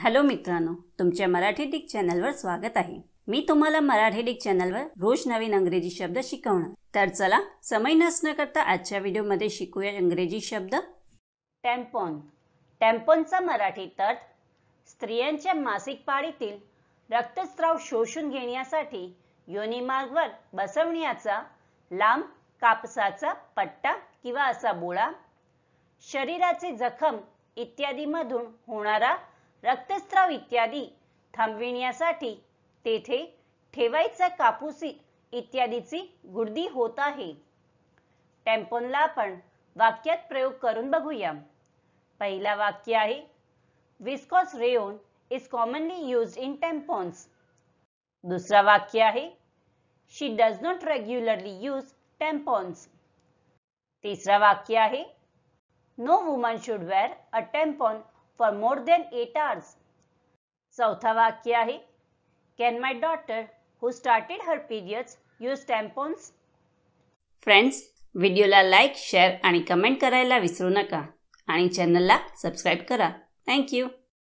Hello मित्रांनो, तुमच्या Marathi Dick चॅनलवर स्वागत आहे। मी तुम्हाला मराठी डिक चॅनलवर रोज नवीन इंग्रजी शब्द शिकवणार। तर चला समय नष्ट न करता आजच्या व्हिडिओमध्ये शिकूया इंग्रजी शब्द। टॅम्पॉन। टॅम्पॉनचा मराठी अर्थ स्त्रियांच्या मासिक पाळीतील रक्तस्राव शोषून घेण्यासाठी योनिमार्गावर बसवण्याचा लांब कापसाचा पट्टा किंवा असा बोळा। शरीराचे जखम इत्यादी मधून होणारा रक्तस्राव इत्यादी थांबविण्यासाठी तेथे ठेवायचा कापूस इत्यादीची गुडदी होत आहे। टॅम्पॉनला आपण वाक्यात प्रयोग करून बघूया। पहिला वाक्य आहे, viscose rayon is commonly used in tampons. दुसरा वाक्य आहे, she does not regularly use tampons. तिसरा वाक्य आहे, no woman should wear a tampon for more than 8 hours. चौथा वाक्य आहे, can my daughter who started her periods use tampons? Friends, व्हिडिओला लाईक, शेअर आणि कमेंट करायला विसरू नका आणि चॅनलला सबस्क्राइब करा। Thank you.